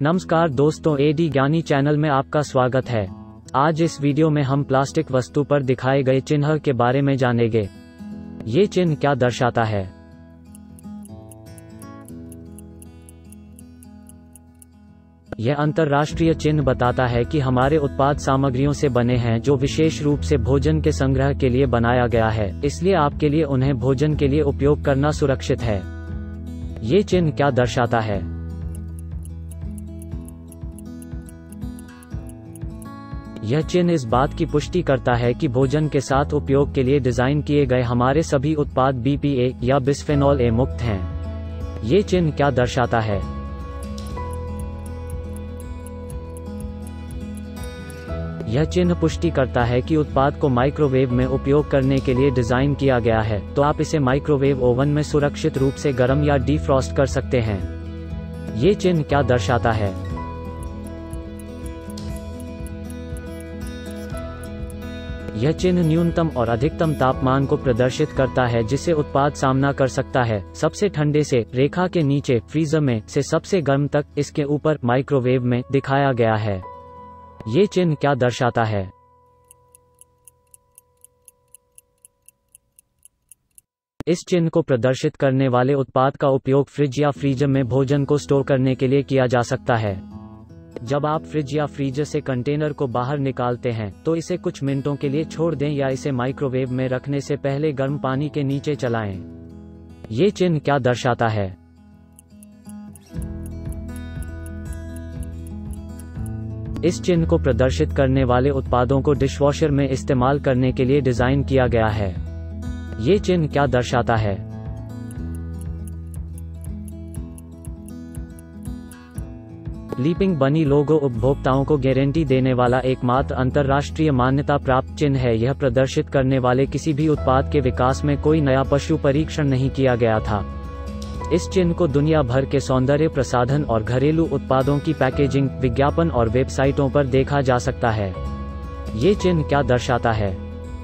नमस्कार दोस्तों, एडी ज्ञानी चैनल में आपका स्वागत है। आज इस वीडियो में हम प्लास्टिक वस्तु पर दिखाए गए चिन्ह के बारे में जानेंगे। ये चिन्ह क्या दर्शाता है? यह अंतर्राष्ट्रीय चिन्ह बताता है कि हमारे उत्पाद सामग्रियों से बने हैं जो विशेष रूप से भोजन के संग्रह के लिए बनाया गया है, इसलिए आपके लिए उन्हें भोजन के लिए उपयोग करना सुरक्षित है। ये चिन्ह क्या दर्शाता है? यह चिन्ह इस बात की पुष्टि करता है कि भोजन के साथ उपयोग के लिए डिजाइन किए गए हमारे सभी उत्पाद BPA या बिस्फेनॉल A मुक्त हैं। ये चिन्ह क्या दर्शाता है? यह चिन्ह पुष्टि करता है कि उत्पाद को माइक्रोवेव में उपयोग करने के लिए डिजाइन किया गया है, तो आप इसे माइक्रोवेव ओवन में सुरक्षित रूप से गर्म या डीफ्रॉस्ट कर सकते हैं। ये चिन्ह क्या दर्शाता है? यह चिन्ह न्यूनतम और अधिकतम तापमान को प्रदर्शित करता है जिसे उत्पाद सामना कर सकता है। सबसे ठंडे से रेखा के नीचे फ्रीजर में से सबसे गर्म तक इसके ऊपर माइक्रोवेव में दिखाया गया है। ये चिन्ह क्या दर्शाता है? इस चिन्ह को प्रदर्शित करने वाले उत्पाद का उपयोग फ्रिज या फ्रीजर में भोजन को स्टोर करने के लिए किया जा सकता है। जब आप फ्रिज या फ्रीजर से कंटेनर को बाहर निकालते हैं तो इसे कुछ मिनटों के लिए छोड़ दें या इसे माइक्रोवेव में रखने से पहले गर्म पानी के नीचे चलाएं। ये चिन्ह क्या दर्शाता है? इस चिन्ह को प्रदर्शित करने वाले उत्पादों को डिशवॉशर में इस्तेमाल करने के लिए डिजाइन किया गया है। ये चिन्ह क्या दर्शाता है? लीपिंग बनी लोगो उपभोक्ताओं को गारंटी देने वाला एकमात्र अंतर्राष्ट्रीय मान्यता प्राप्त चिन्ह है। यह प्रदर्शित करने वाले किसी भी उत्पाद के विकास में कोई नया पशु परीक्षण नहीं किया गया था। इस चिन्ह को दुनिया भर के सौंदर्य प्रसाधन और घरेलू उत्पादों की पैकेजिंग, विज्ञापन और वेबसाइटों पर देखा जा सकता है। ये चिन्ह क्या दर्शाता है?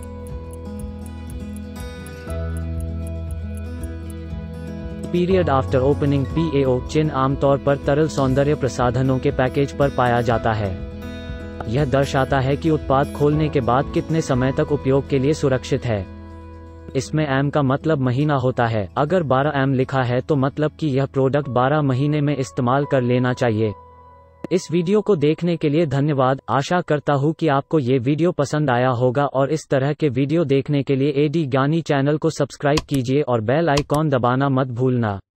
पीरियड आफ्टर ओपनिंग PAO चिन्ह आमतौर पर तरल सौंदर्य प्रसाधनों के पैकेज पर पाया जाता है। यह दर्शाता है कि उत्पाद खोलने के बाद कितने समय तक उपयोग के लिए सुरक्षित है। इसमें M का मतलब महीना होता है। अगर 12 M लिखा है तो मतलब कि यह प्रोडक्ट 12 महीने में इस्तेमाल कर लेना चाहिए। इस वीडियो को देखने के लिए धन्यवाद। आशा करता हूँ कि आपको ये वीडियो पसंद आया होगा और इस तरह के वीडियो देखने के लिए एडी ज्ञानी चैनल को सब्सक्राइब कीजिए और बेल आइकॉन दबाना मत भूलना।